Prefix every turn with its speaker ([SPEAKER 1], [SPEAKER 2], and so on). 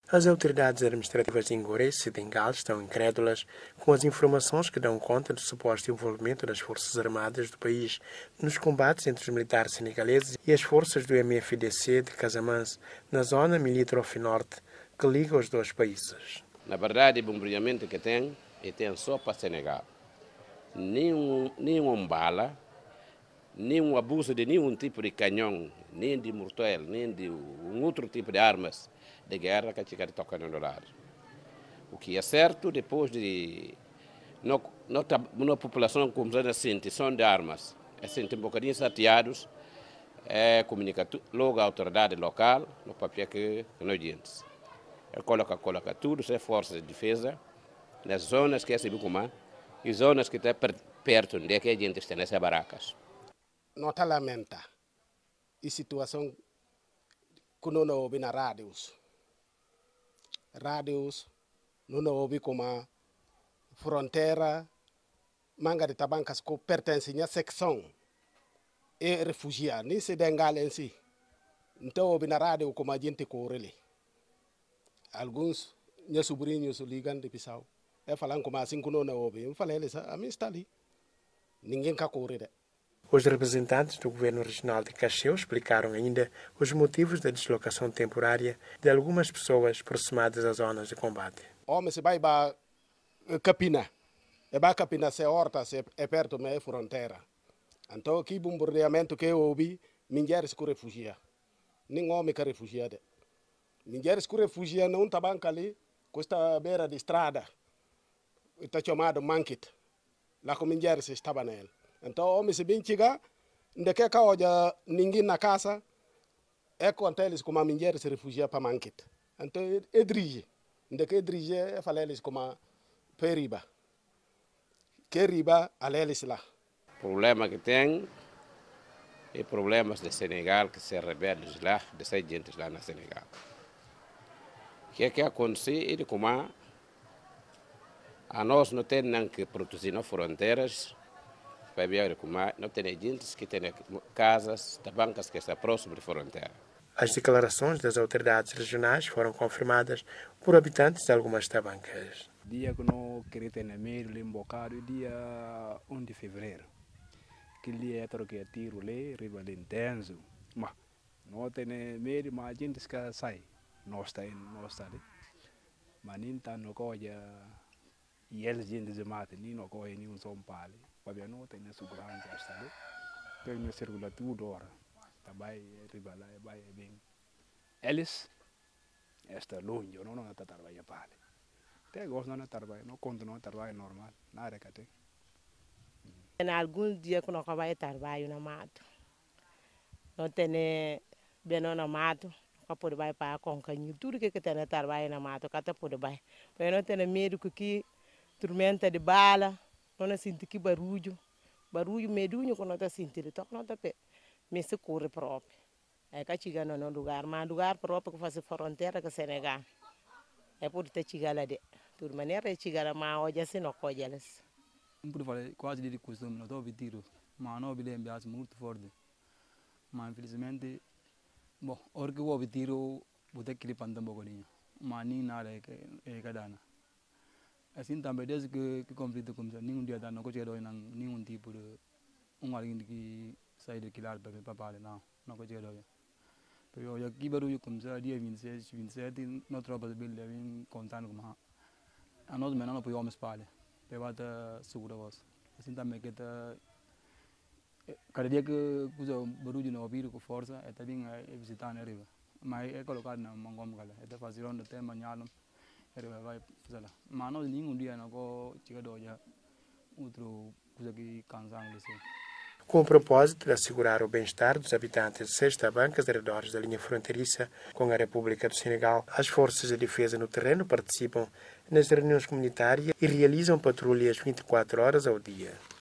[SPEAKER 1] As autoridades administrativas de Ingores e Dengal estão incrédulas com as informações que dão conta do suposto envolvimento das Forças Armadas do país nos combates entre os militares senegaleses e as forças do MFDC de Casamance, na zona limítrofe norte, que liga os dois países.
[SPEAKER 2] Na verdade, o bombardeamento que tem só para Senegal. Nenhum bala, nenhum abuso de nenhum tipo de canhão, nem de mortel, nem de um outro tipo de armas de guerra que a toca no lado. O que é certo, depois de a população começar a sentir som de armas, a sentir um bocadinho chateados, comunica logo à autoridade local, no papel que nós temos. Ele coloca tudo, as forças de defesa, nas zonas que é Sibicumã e zonas que estão perto de que a gente está nessas barracas.
[SPEAKER 3] Nota lamenta a situação que não houve na rádios. Rádios não houve como a fronteira, manga de tabancas que pertencem à secção e refugiados, nem se dengal em si. Então houve na rádio como a gente corre. Alguns meus sobrinhos ligam de Bissau. Falam como assim que não houve. Eu falei, a mim está ali. Ninguém quer correr.
[SPEAKER 1] Os representantes do governo regional de Cacheu explicaram ainda os motivos da deslocação temporária de algumas pessoas aproximadas às zonas de combate.
[SPEAKER 3] Homem se vai para Capina. E para Capina se horta, é perto da fronteira. Então aqui bombardeamento que houve, mulheres que refugiam. Nem homem que refugiado. Mulheres que refugiam não estavam ali, com esta beira de estrada. Está chamado Manquit. Lá com mulheres estavam nele. Então, homem se bem chegar, onde quer que olha ninguém na casa, é quando eles como a mulher se refugia para Manquit. Então, é dirige. Onde quer dirige, é falar eles como a periba. Que riba, a eles lá.
[SPEAKER 2] O problema que tem é problemas de Senegal, que se rebeldes lá, dessas gente lá na Senegal. O que acontece é como a nós não tem que proteger nas fronteiras, para ver como não tem gente que tem casas, bancas que estão próximas da fronteira.
[SPEAKER 1] As declarações das autoridades regionais foram confirmadas por habitantes de algumas tabancas.
[SPEAKER 4] Dia que não queria ter medo, embocado, dia 1 de fevereiro. Que dia é que tiro lá, riba de intenso. Mas não tem medo, mas a gente sai. Não está ali. Mas nem está no coia, e eles gente se matam, nem no coia, nem São Paulo. Para não tem segurança, está ali. Tem uma circula tudo hora. Também riba lá, é bem. Eles estão longe, não está trabalhando para ali. Até gosto de trabalhar, não continua a trabalhar normal, nada que tem.
[SPEAKER 5] Em alguns dias que não vai trabalhar no mato, não tem bem no mato, não pode ir para a concanha, tudo que tem trabalho no mato, que pode ir. Mas não tem medo que tormenta de bala, não sinto que barulho medunho que não está sentindo, então não está pé, mas se corre próprio. É que chega no lugar, mas lugar próprio que faz fronteira com Senegal. É por ter chegado lá de toda maneira, chegar lá, mas hoje assim não pode eles.
[SPEAKER 4] Não pode falar quase de costume, não estou tiro, mas não me lembro muito forte. Mas infelizmente, bom, hora que eu ouvi tiro, vou ter que ir para um bocadinho, mas nem nada é que dá. Assim também desde que o conflito começou, nenhum dia não conseguiu nenhum tipo de alguém que sai de quilar para falar, não conseguiu. Porque aqui barulho começou dia 26, 27, não tropa de bilha vem contando como a nós não podemos espalhar, para estar seguro voz. Assim também que cada dia que usa barulho no ouvido com força, é também visitar na riba, mas é colocado na mão como ela, é fazer onde tem manhã, vai fazer lá. Mas nós nenhum dia não go chega doja outro coisa que cansamos assim.
[SPEAKER 1] Com o propósito de assegurar o bem-estar dos habitantes de 6 tabancas arredores da linha fronteiriça com a República do Senegal, as forças de defesa no terreno participam nas reuniões comunitárias e realizam patrulhas 24 horas ao dia.